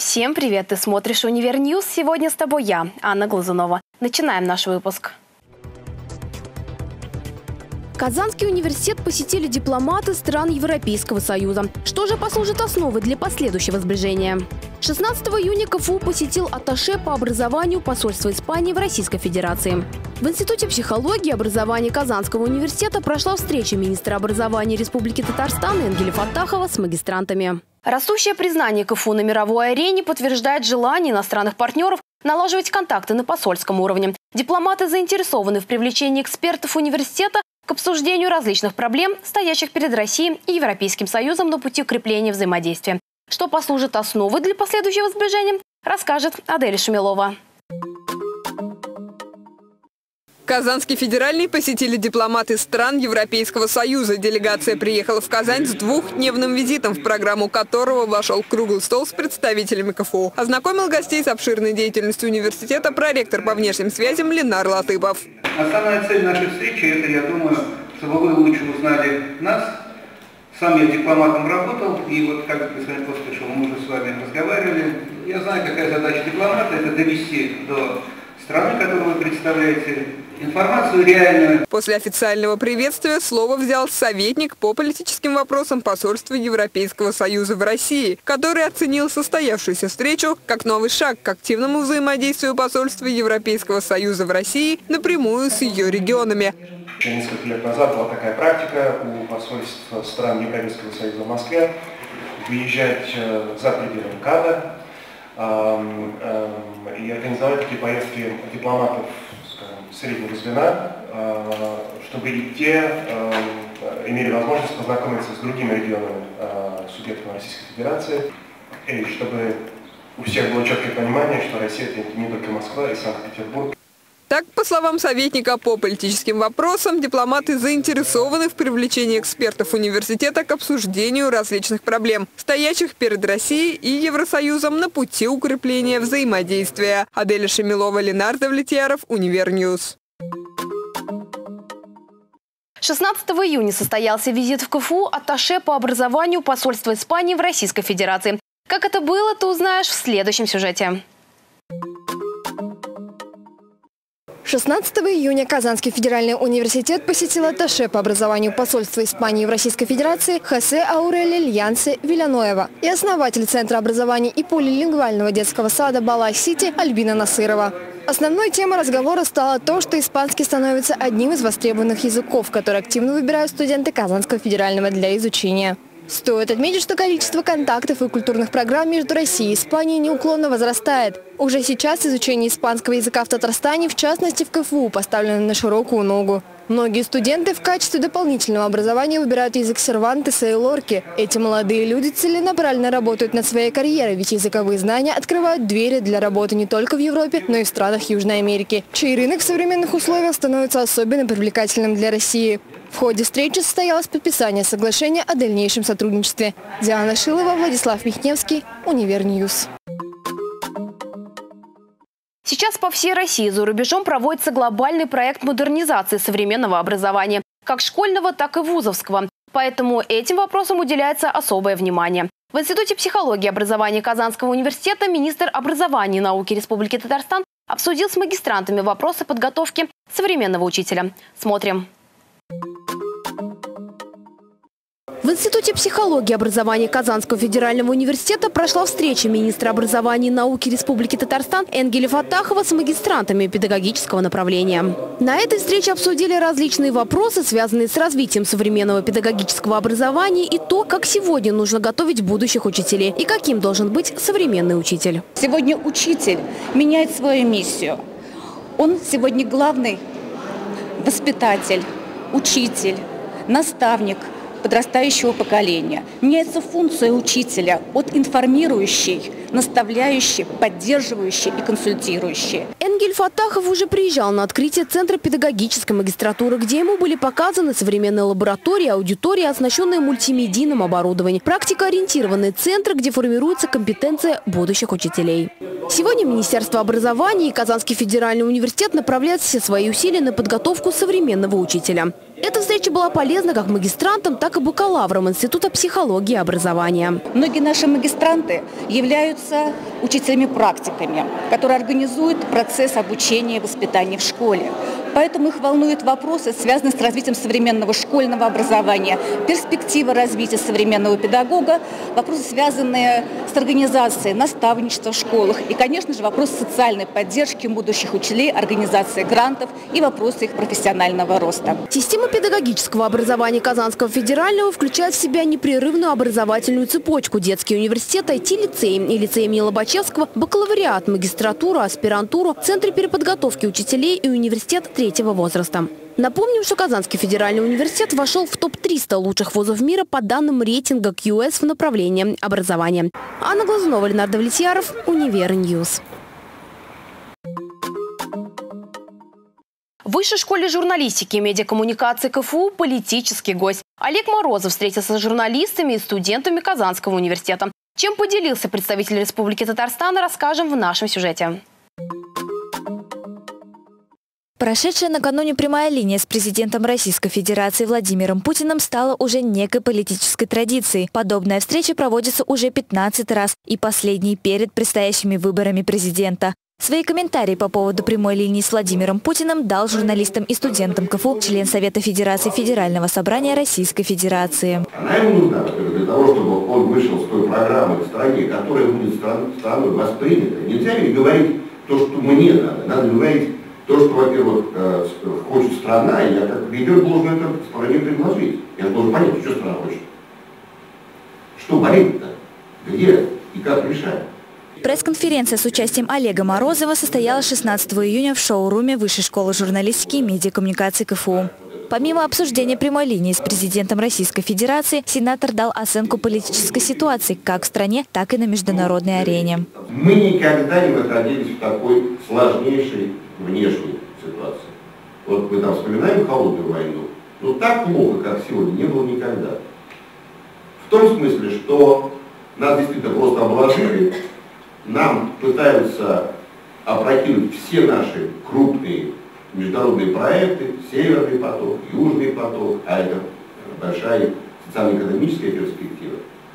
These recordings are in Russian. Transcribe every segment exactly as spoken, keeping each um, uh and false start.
Всем привет! Ты смотришь Универньюз. Сегодня с тобой я, Анна Глазунова. Начинаем наш выпуск. Казанский университет посетили дипломаты стран Европейского Союза. Что же послужит основой для последующего сближения? шестнадцатого июня КФУ посетил атташе по образованию посольства Испании в Российской Федерации. В Институте психологии и образования Казанского университета прошла встреча министра образования Республики Татарстан Энгеля Фаттахова с магистрантами. Растущее признание КФУ на мировой арене подтверждает желание иностранных партнеров налаживать контакты на посольском уровне. Дипломаты заинтересованы в привлечении экспертов университета к обсуждению различных проблем, стоящих перед Россией и Европейским Союзом на пути укрепления взаимодействия. Что послужит основой для последующего сближения, расскажет Адель Шамилова. Казанский федеральный посетили дипломаты стран Европейского Союза. Делегация приехала в Казань с двухдневным визитом, в программу которого вошел круглый стол с представителями КФУ. Ознакомил гостей с обширной деятельностью университета проректор по внешним связям Ленар Латыпов. Основная цель нашей встречи – это, я думаю, чтобы вы лучше узнали нас. Сам я дипломатом работал, и вот, как господин Костышев, мы уже с вами разговаривали. Я знаю, какая задача дипломата – это довести до страны, которую вы представляете, информацию реальную. После официального приветствия слово взял советник по политическим вопросам посольства Европейского Союза в России, который оценил состоявшуюся встречу как новый шаг к активному взаимодействию посольства Европейского Союза в России напрямую с ее регионами. Еще несколько лет назад была такая практика у посольства стран Европейского Союза в Москве выезжать за пределы МКАДа и организовать такие поездки дипломатов, скажем, среднего звена, чтобы и те имели возможность познакомиться с другими регионами субъектов Российской Федерации, и чтобы у всех было четкое понимание, что Россия – это не только Москва и Санкт-Петербург. Так, по словам советника по политическим вопросам, дипломаты заинтересованы в привлечении экспертов университета к обсуждению различных проблем, стоящих перед Россией и Евросоюзом на пути укрепления взаимодействия. Адель Шамилова, Ленар Давлетьяров, Универньюз. шестнадцатого июня состоялся визит в КФУ атташе по образованию посольства Испании в Российской Федерации. Как это было, ты узнаешь в следующем сюжете. шестнадцатого июня Казанский федеральный университет посетил атташе по образованию посольства Испании в Российской Федерации Хосе Аурелио Льянсе Виляноева и основатель Центра образования и полилингвального детского сада Бала-Сити Альбина Насырова. Основной темой разговора стало то, что испанский становится одним из востребованных языков, которые активно выбирают студенты Казанского федерального для изучения. Стоит отметить, что количество контактов и культурных программ между Россией и Испанией неуклонно возрастает. Уже сейчас изучение испанского языка в Татарстане, в частности в КФУ, поставлено на широкую ногу. Многие студенты в качестве дополнительного образования выбирают язык Сервантеса и Лорки. Эти молодые люди целенаправленно работают над своей карьерой, ведь языковые знания открывают двери для работы не только в Европе, но и в странах Южной Америки, чей рынок в современных условиях становится особенно привлекательным для России. В ходе встречи состоялось подписание соглашения о дальнейшем сотрудничестве. Диана Шилова, Владислав Михневский, Универньюз. Сейчас по всей России за рубежом проводится глобальный проект модернизации современного образования, как школьного, так и вузовского. Поэтому этим вопросам уделяется особое внимание. В Институте психологии и образования Казанского университета министр образования и науки Республики Татарстан обсудил с магистрантами вопросы подготовки современного учителя. Смотрим. В Институте психологии и образования Казанского федерального университета прошла встреча министра образования и науки Республики Татарстан Энгеля Фаттахова с магистрантами педагогического направления. На этой встрече обсудили различные вопросы, связанные с развитием современного педагогического образования и то, как сегодня нужно готовить будущих учителей и каким должен быть современный учитель. Сегодня учитель меняет свою миссию. Он сегодня главный воспитатель, учитель, наставник подрастающего поколения. Меняется функция учителя от информирующей, наставляющей, поддерживающей и консультирующей. Энгель Фаттахов уже приезжал на открытие Центра педагогической магистратуры, где ему были показаны современные лаборатории, аудитории, оснащенные мультимедийным оборудованием. Практикоориентированный центр, где формируется компетенция будущих учителей. Сегодня Министерство образования и Казанский федеральный университет направляют все свои усилия на подготовку современного учителя. Эта встреча была полезна как магистрантам, так и бакалаврам Института психологии и образования. Многие наши магистранты являются учителями-практиками, которые организуют процесс обучения и воспитания в школе. Поэтому их волнуют вопросы, связанные с развитием современного школьного образования, перспектива развития современного педагога, вопросы, связанные с организацией наставничества в школах и, конечно же, вопросы социальной поддержки будущих учителей, организации грантов и вопросы их профессионального роста. Система педагогического образования Казанского федерального включает в себя непрерывную образовательную цепочку: детский университет, ай ти-лицей и лицей имени Лобачевского, бакалавриат, магистратуру, аспирантуру, центры переподготовки учителей и университет третьего возраста. Напомним, что Казанский федеральный университет вошел в топ триста лучших вузов мира по данным рейтинга кью эс в направлении образования. Анна Глазунова, Ленардо Влетьяров, Универньюз. В Высшей школе журналистики и медиакоммуникации ка эф у политический гость. Олег Морозов встретился с журналистами и студентами Казанского университета. Чем поделился представитель Республики Татарстан, расскажем в нашем сюжете. Прошедшая накануне прямая линия с президентом Российской Федерации Владимиром Путиным стала уже некой политической традицией. Подобная встреча проводится уже пятнадцатый раз и последний перед предстоящими выборами президента. Свои комментарии по поводу прямой линии с Владимиром Путиным дал журналистам и студентам ка эф у член Совета Федерации Федерального собрания Российской Федерации. Она ему нужна для того, чтобы он вышел с той программой в стране, которая будет страной воспринята. Нельзя ведь говорить то, что мне надо. Надо говорить то, что, во-первых, хочет страна, и я как лидер должен это стране предложить. Я должен понять, что страна хочет. Что болит-то? Где и как решать? Пресс-конференция с участием Олега Морозова состоялась шестнадцатого июня в шоуруме Высшей школы журналистики и медиакоммуникации ка эф у. Помимо обсуждения прямой линии с президентом Российской Федерации, сенатор дал оценку политической ситуации как в стране, так и на международной арене. Мы никогда не находились в такой сложнейшей внешней ситуации. Вот мы там вспоминаем холодную войну, но так плохо, как сегодня, не было никогда. В том смысле, что нас действительно просто обложили, нам пытаются опрокинуть все наши крупные международные проекты, Северный поток, Южный поток, а это большая социально-экономическая перспектива.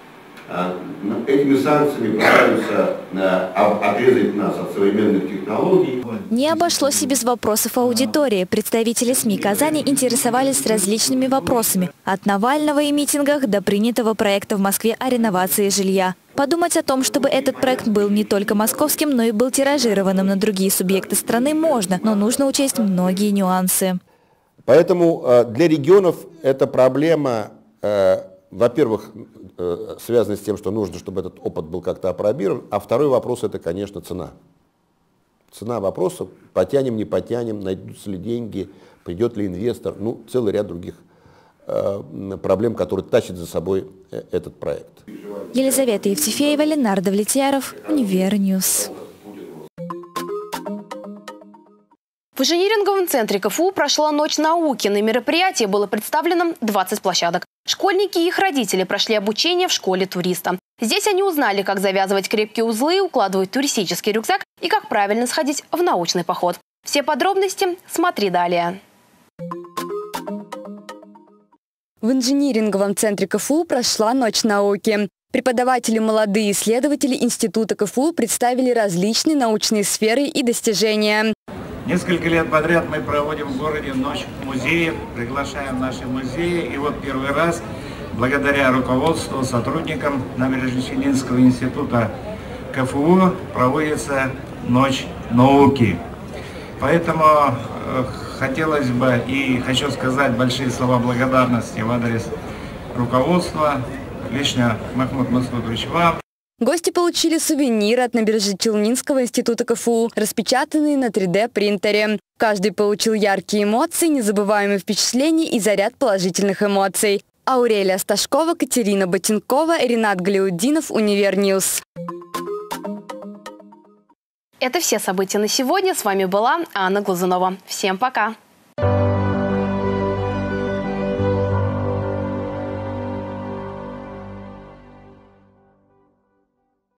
Этими санкциями пытаются отрезать нас от современных технологий. Не обошлось и без вопросов аудитории. Представители СМИ Казани интересовались различными вопросами. От Навального и митингах до принятого проекта в Москве о реновации жилья. Подумать о том, чтобы этот проект был не только московским, но и был тиражированным на другие субъекты страны можно, но нужно учесть многие нюансы. Поэтому для регионов эта проблема, во-первых, связана с тем, что нужно, чтобы этот опыт был как-то апробирован, а второй вопрос – это, конечно, цена. Цена вопроса – потянем, не потянем, найдутся ли деньги, придет ли инвестор, ну, целый ряд других проблем, которые тащат за собой этот проект. Елизавета Евтефеева, Ленардо Влетьяров, Универньюз. В инжиниринговом центре ка эф у прошла Ночь науки. На мероприятии было представлено двадцать площадок. Школьники и их родители прошли обучение в школе туриста. Здесь они узнали, как завязывать крепкие узлы, укладывать туристический рюкзак и как правильно сходить в научный поход. Все подробности смотри далее. В инжиниринговом центре ка эф у прошла Ночь науки. Преподаватели, молодые исследователи Института ка эф у представили различные научные сферы и достижения. Несколько лет подряд мы проводим в городе Ночь музеев, приглашаем наши музеи. И вот первый раз, благодаря руководству, сотрудникам Набережно-Челнинского института ка эф у, проводится Ночь науки. Поэтому э, хотелось бы и хочу сказать большие слова благодарности в адрес руководства, лично Махмуд Масудович вам. Гости получили сувениры от Набережно-Челнинского института ка эф у, распечатанные на три дэ принтере. Каждый получил яркие эмоции, незабываемые впечатления и заряд положительных эмоций. Аурелия Сташкова, Катерина Ботинкова, Ренат Галиуддинов, Универньюз. Это все события на сегодня. С вами была Анна Глазунова. Всем пока!